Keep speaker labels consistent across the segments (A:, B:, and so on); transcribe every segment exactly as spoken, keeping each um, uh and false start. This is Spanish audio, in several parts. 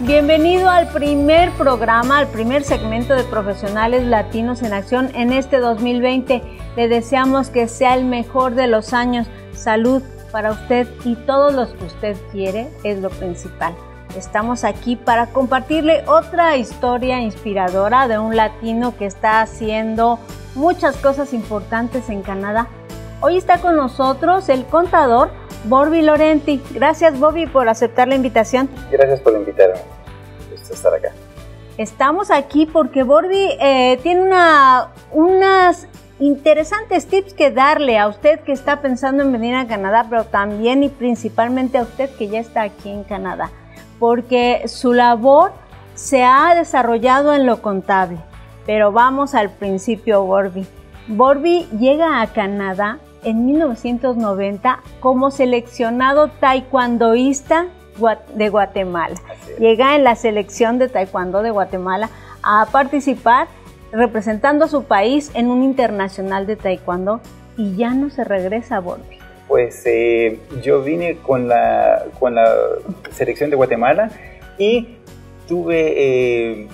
A: Bienvenido al primer programa, al primer segmento de Profesionales Latinos en Acción en este dos mil veinte. Le deseamos que sea el mejor de los años. Salud para usted y todos los que usted quiere es lo principal. Estamos aquí para compartirle otra historia inspiradora de un latino que está haciendo muchas cosas importantes en Canadá. Hoy está con nosotros el contador Borby Laurenti. Gracias, Bobby, por aceptar la invitación.
B: Gracias por invitarme. Gusto estar acá.
A: Estamos aquí porque Borby eh, tiene una, unas interesantes tips que darle a usted que está pensando en venir a Canadá, pero también y principalmente a usted que ya está aquí en Canadá, porque su labor se ha desarrollado en lo contable. Pero vamos al principio, Borby. Borby llega a Canadá en mil novecientos noventa como seleccionado taekwondoísta de Guatemala. Llega en la selección de taekwondo de Guatemala a participar representando a su país en un internacional de taekwondo y ya no se regresa a Borby.
B: Pues eh, yo vine con la, con la selección de Guatemala y tuve eh,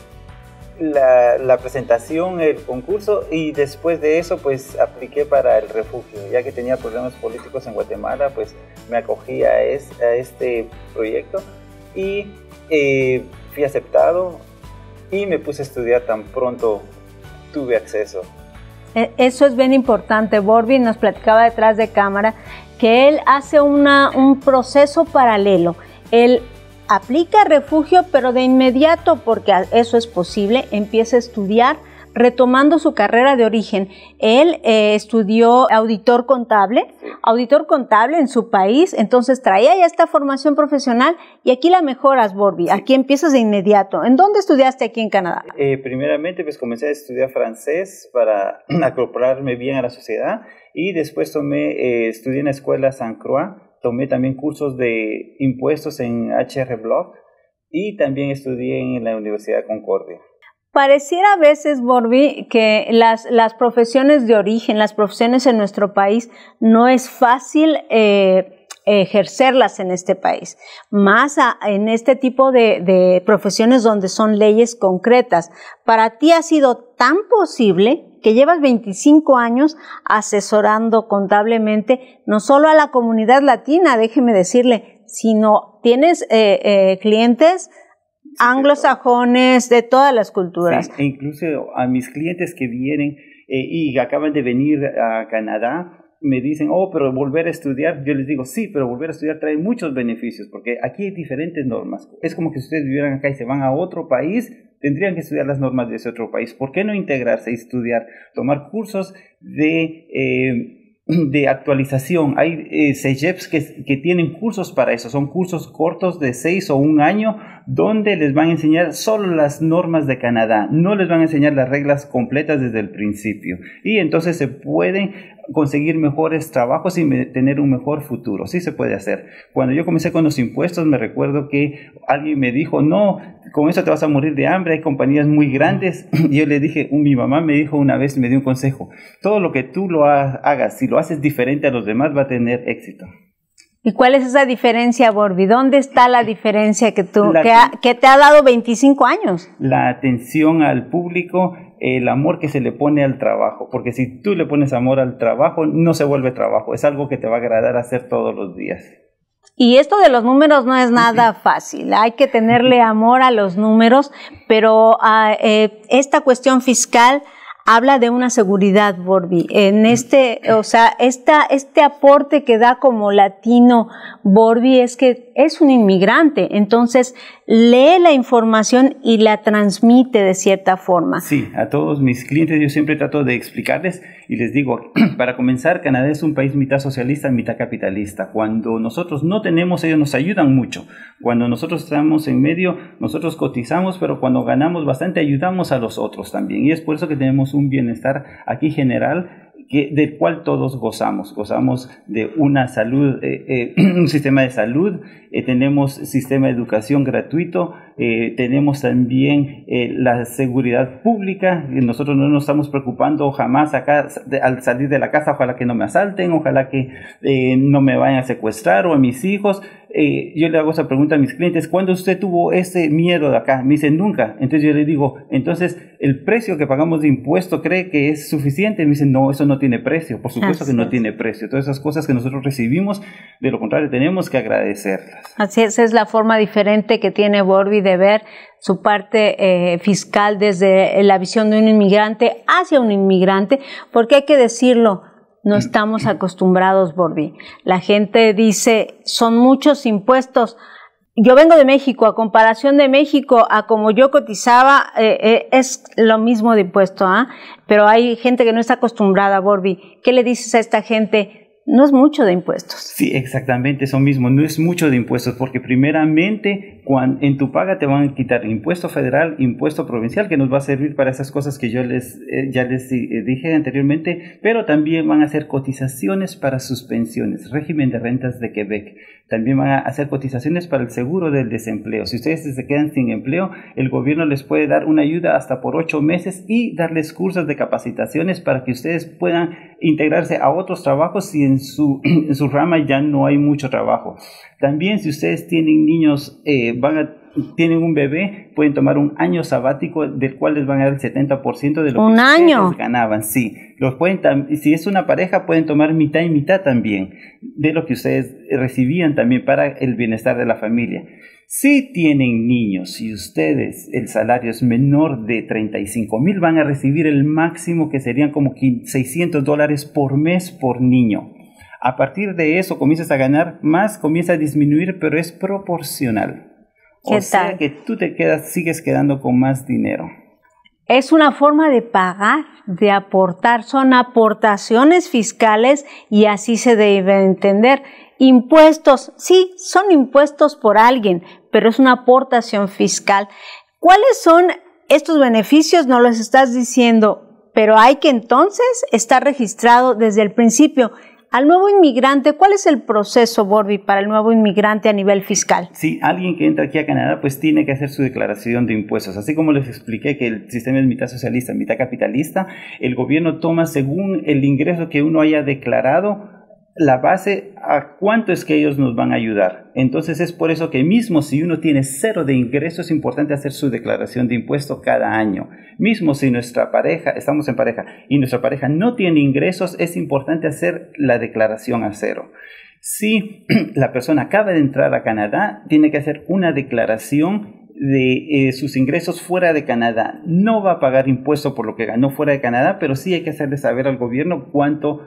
B: la, la presentación, el concurso, y después de eso pues apliqué para el refugio. Ya que tenía problemas políticos en Guatemala, pues me acogí a, es, a este proyecto y eh, fui aceptado y me puse a estudiar tan pronto tuve acceso.
A: Eso es bien importante. Borby nos platicaba detrás de cámara que él hace una, un proceso paralelo. Él aplica refugio, pero de inmediato, porque eso es posible, empieza a estudiar retomando su carrera de origen. Él eh, estudió auditor contable, auditor contable en su país, entonces traía ya esta formación profesional y aquí la mejoras, Borby. Aquí empiezas de inmediato. ¿En dónde estudiaste aquí en Canadá?
B: Eh, primeramente, pues comencé a estudiar francés para acoplarme bien a la sociedad y después tomé, eh, estudié en la escuela Saint Croix, tomé también cursos de impuestos en H R Block y también estudié en la Universidad Concordia.
A: Pareciera a veces, Borby, que las, las profesiones de origen, las profesiones en nuestro país, no es fácil eh, ejercerlas en este país. Más a, en este tipo de, de profesiones donde son leyes concretas. Para ti ha sido tan posible que llevas veinticinco años asesorando contablemente, no solo a la comunidad latina, déjeme decirle, sino tienes eh, eh, clientes anglosajones de todas las culturas.
B: Sí, e incluso a mis clientes que vienen eh, y acaban de venir a Canadá, me dicen, oh, pero volver a estudiar. Yo les digo, sí, pero volver a estudiar trae muchos beneficios, porque aquí hay diferentes normas. Es como que si ustedes vivieran acá y se van a otro país, tendrían que estudiar las normas de ese otro país. ¿Por qué no integrarse y estudiar, tomar cursos de... Eh, de actualización? Hay eh, C E G E Ps que, que tienen cursos para eso, son cursos cortos de seis o un año donde les van a enseñar solo las normas de Canadá, no les van a enseñar las reglas completas desde el principio y entonces se pueden conseguir mejores trabajos y me, tener un mejor futuro. Sí se puede hacer. Cuando yo comencé con los impuestos me recuerdo que alguien me dijo, no, con eso te vas a morir de hambre, hay compañías muy grandes. Y yo le dije, mi mamá me dijo una vez, me dio un consejo, todo lo que tú lo ha, hagas, si lo haces diferente a los demás va a tener éxito.
A: ¿Y cuál es esa diferencia, Borby? ¿Dónde está la diferencia que, tú,
B: la,
A: que, ha, que te ha dado veinticinco años?
B: La atención al público, el amor que se le pone al trabajo, porque si tú le pones amor al trabajo, no se vuelve trabajo, es algo que te va a agradar hacer todos los días.
A: Y esto de los números no es nada fácil, hay que tenerle amor a los números, pero uh, eh, esta cuestión fiscal habla de una seguridad, Borby. En este, o sea, esta, este aporte que da como latino Borby es que es un inmigrante, entonces lee la información y la transmite de cierta forma.
B: Sí, a todos mis clientes yo siempre trato de explicarles y les digo, para comenzar, Canadá es un país mitad socialista, mitad capitalista. Cuando nosotros no tenemos, ellos nos ayudan mucho. Cuando nosotros estamos en medio, nosotros cotizamos, pero cuando ganamos bastante, ayudamos a los otros también. Y es por eso que tenemos un bienestar aquí general, que, del cual todos gozamos. Gozamos de una salud, eh, eh, un sistema de salud, eh, tenemos sistema de educación gratuito, eh, tenemos también eh, la seguridad pública. Nosotros no nos estamos preocupando jamás acá de, al salir de la casa, ojalá que no me asalten, ojalá que eh, no me vayan a secuestrar o a mis hijos. Eh, yo le hago esa pregunta a mis clientes: ¿cuándo usted tuvo ese miedo de acá? Me dicen: nunca. Entonces yo le digo: entonces el precio que pagamos de impuesto, ¿cree que es suficiente? Me dicen: no, eso no tiene precio. Por supuesto que no tiene precio. Todas esas cosas que nosotros recibimos, de lo contrario, tenemos que agradecerlas.
A: Así es, es la forma diferente que tiene Borby de ver su parte eh, fiscal desde la visión de un inmigrante hacia un inmigrante, porque hay que decirlo, no estamos acostumbrados, Borby. La gente dice, son muchos impuestos. Yo vengo de México, a comparación de México, a como yo cotizaba, eh, eh, es lo mismo de impuesto, ¿ah? ¿eh? Pero hay gente que no está acostumbrada, Borby. ¿Qué le dices a esta gente? No es mucho de impuestos.
B: Sí, exactamente eso mismo, no es mucho de impuestos, porque primeramente cuando en tu paga te van a quitar impuesto federal, impuesto provincial, que nos va a servir para esas cosas que yo les eh, ya les eh, dije anteriormente, pero también van a hacer cotizaciones para sus pensiones, régimen de rentas de Quebec. También van a hacer cotizaciones para el seguro del desempleo. Si ustedes se quedan sin empleo, el gobierno les puede dar una ayuda hasta por ocho meses y darles cursos de capacitaciones para que ustedes puedan integrarse a otros trabajos si en su, en su rama ya no hay mucho trabajo. También si ustedes tienen niños, eh, van a tienen un bebé, pueden tomar un año sabático del cual les van a dar el setenta por ciento de lo
A: ¿Un
B: que
A: año?
B: ustedes ganaban. Sí, los pueden si es una pareja pueden tomar mitad y mitad también de lo que ustedes recibían también para el bienestar de la familia. Si tienen niños y ustedes el salario es menor de treinta y cinco mil, van a recibir el máximo que serían como seiscientos dólares por mes por niño. A partir de eso comienzas a ganar más, comienza a disminuir, pero es proporcional. O sea que tú te quedas, sigues quedando con más dinero.
A: Es una forma de pagar, de aportar, son aportaciones fiscales y así se debe entender. Impuestos, sí, son impuestos por alguien, pero es una aportación fiscal. ¿Cuáles son estos beneficios? No los estás diciendo, pero hay que entonces estar registrado desde el principio. Al nuevo inmigrante, ¿cuál es el proceso, Borby, para el nuevo inmigrante a nivel fiscal?
B: Sí, alguien que entra aquí a Canadá pues tiene que hacer su declaración de impuestos. Así como les expliqué que el sistema es mitad socialista, mitad capitalista, el gobierno toma según el ingreso que uno haya declarado la base a cuánto es que ellos nos van a ayudar. Entonces es por eso que mismo si uno tiene cero de ingreso es importante hacer su declaración de impuesto cada año. Mismo si nuestra pareja, estamos en pareja y nuestra pareja no tiene ingresos, es importante hacer la declaración a cero. Si la persona acaba de entrar a Canadá, tiene que hacer una declaración de eh, sus ingresos fuera de Canadá. No va a pagar impuesto por lo que ganó fuera de Canadá, pero sí hay que hacerle saber al gobierno cuánto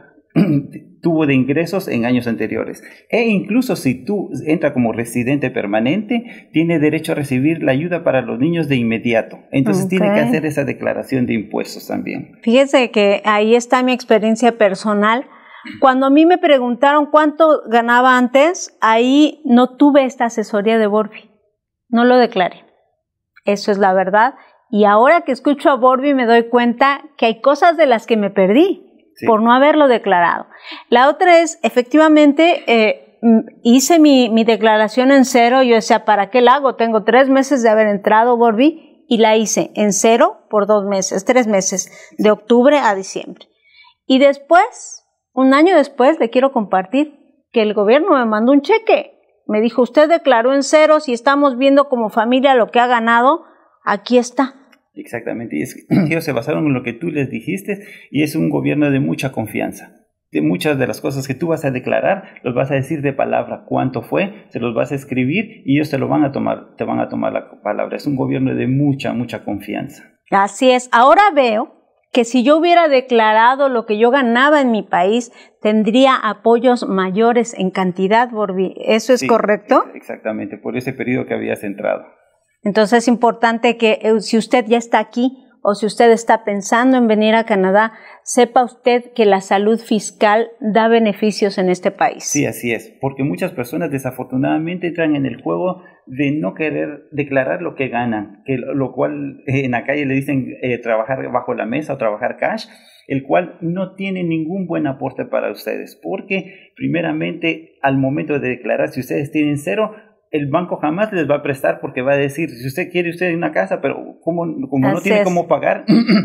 B: tuvo de ingresos en años anteriores. E incluso si tú entras como residente permanente, tiene derecho a recibir la ayuda para los niños de inmediato. Entonces okay. tiene que hacer esa declaración de impuestos también.
A: Fíjese que ahí está mi experiencia personal. Cuando a mí me preguntaron cuánto ganaba antes, ahí no tuve esta asesoría de Borby. No lo declaré. Eso es la verdad. Y ahora que escucho a Borby me doy cuenta que hay cosas de las que me perdí. Sí. Por no haberlo declarado. La otra es, efectivamente, eh, hice mi, mi declaración en cero. Yo decía, ¿para qué la hago? Tengo tres meses de haber entrado, Borby, y la hice en cero por dos meses, tres meses, de octubre a diciembre. Y después, un año después, le quiero compartir que el gobierno me mandó un cheque. Me dijo, usted declaró en cero, si estamos viendo como familia lo que ha ganado, aquí está.
B: Exactamente, y es, ellos se basaron en lo que tú les dijiste y es un gobierno de mucha confianza. De muchas de las cosas que tú vas a declarar, los vas a decir de palabra cuánto fue, se los vas a escribir y ellos te lo van a tomar, te van a tomar la palabra. Es un gobierno de mucha, mucha confianza.
A: Así es. Ahora veo que si yo hubiera declarado lo que yo ganaba en mi país, tendría apoyos mayores en cantidad, Borby. ¿Eso es sí, correcto?
B: Exactamente, por ese periodo que habías entrado.
A: Entonces es importante que eh, si usted ya está aquí o si usted está pensando en venir a Canadá, sepa usted que la salud fiscal da beneficios en este país.
B: Sí, así es, porque muchas personas desafortunadamente entran en el juego de no querer declarar lo que ganan, que lo cual eh, en la calle le dicen eh, trabajar bajo la mesa o trabajar cash, el cual no tiene ningún buen aporte para ustedes, porque primeramente al momento de declarar, si ustedes tienen cero, el banco jamás les va a prestar porque va a decir, si usted quiere usted una casa, pero como, como no tiene cómo pagar,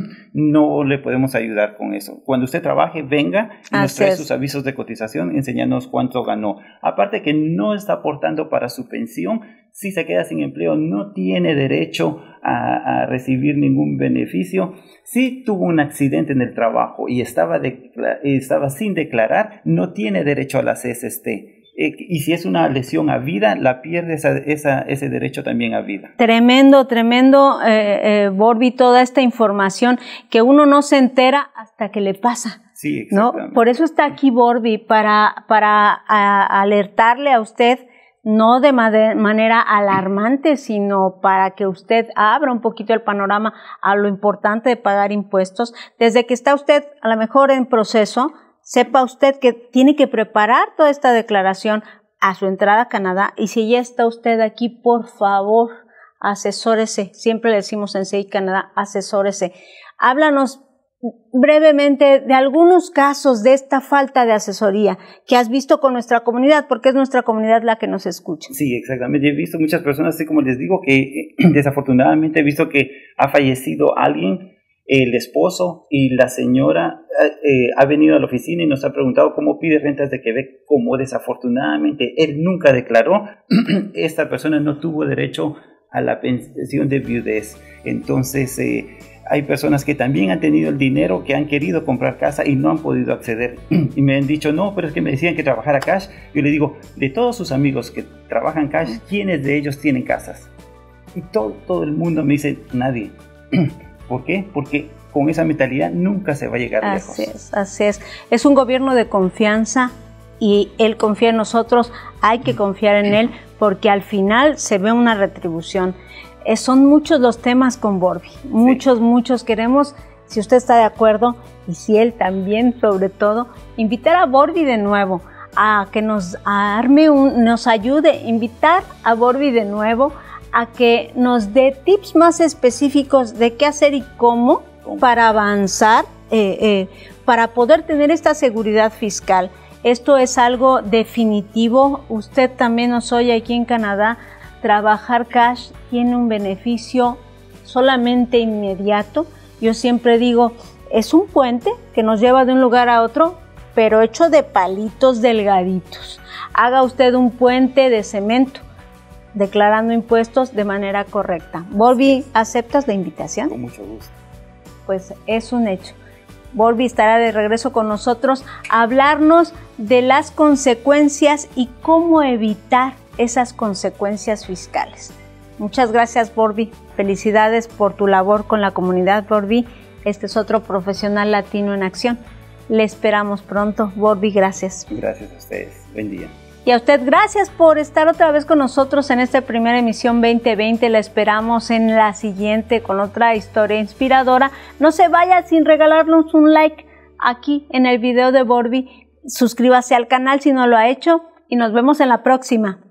B: no le podemos ayudar con eso. Cuando usted trabaje, venga y nos trae sus avisos de cotización, enséñanos cuánto ganó. Aparte que no está aportando para su pensión, si se queda sin empleo, no tiene derecho a, a recibir ningún beneficio. Si tuvo un accidente en el trabajo y estaba, de, estaba sin declarar, no tiene derecho a la C S S T. Eh, y si es una lesión a vida, la pierde esa, esa, ese derecho también a vida.
A: Tremendo, tremendo, eh, eh, Borby, toda esta información que uno no se entera hasta que le pasa.
B: Sí, exactamente.
A: ¿No? Por eso está aquí Borby, para, para a, alertarle a usted, no de manera alarmante, sino para que usted abra un poquito el panorama a lo importante de pagar impuestos. Desde que está usted a lo mejor en proceso, sepa usted que tiene que preparar toda esta declaración a su entrada a Canadá, y si ya está usted aquí, por favor, asesórese. Siempre le decimos en C I Canadá, asesórese. Háblanos brevemente de algunos casos de esta falta de asesoría que has visto con nuestra comunidad, porque es nuestra comunidad la que nos escucha.
B: Sí, exactamente. He visto muchas personas, así como les digo, que desafortunadamente he visto que ha fallecido alguien, el esposo, y la señora eh, ha venido a la oficina y nos ha preguntado cómo pide rentas de Quebec, como desafortunadamente él nunca declaró. Esta persona no tuvo derecho a la pensión de viudez. Entonces eh, hay personas que también han tenido el dinero, que han querido comprar casa y no han podido acceder. Y me han dicho, no, pero es que me decían que trabajara cash. Yo le digo, de todos sus amigos que trabajan cash, ¿quiénes de ellos tienen casas? Y todo, todo el mundo me dice, nadie. ¿Por qué? Porque con esa mentalidad nunca se va a llegar lejos.
A: Así es, así es. Es un gobierno de confianza y él confía en nosotros, hay que confiar en él porque al final se ve una retribución. Eh, son muchos los temas con Borby, muchos, sí. muchos. Queremos, si usted está de acuerdo y si él también, sobre todo, invitar a Borby de nuevo a que nos arme, un, nos ayude, invitar a Borby de nuevo a que nos dé tips más específicos de qué hacer y cómo para avanzar, eh, eh, para poder tener esta seguridad fiscal. Esto es algo definitivo. Usted también nos oye aquí en Canadá. Trabajar cash tiene un beneficio solamente inmediato. Yo siempre digo, es un puente que nos lleva de un lugar a otro, pero hecho de palitos delgaditos. Haga usted un puente de cemento, declarando impuestos de manera correcta. Borby, ¿aceptas la invitación?
B: Con mucho gusto.
A: Pues es un hecho. Borby estará de regreso con nosotros a hablarnos de las consecuencias y cómo evitar esas consecuencias fiscales. Muchas gracias, Borby. Felicidades por tu labor con la comunidad, Borby. Este es otro profesional latino en acción. Le esperamos pronto. Borby, gracias.
B: Gracias a ustedes. Buen día.
A: Y a usted, gracias por estar otra vez con nosotros en esta primera emisión veinte veinte. La esperamos en la siguiente con otra historia inspiradora. No se vaya sin regalarnos un like aquí en el video de Borby. Suscríbase al canal si no lo ha hecho y nos vemos en la próxima.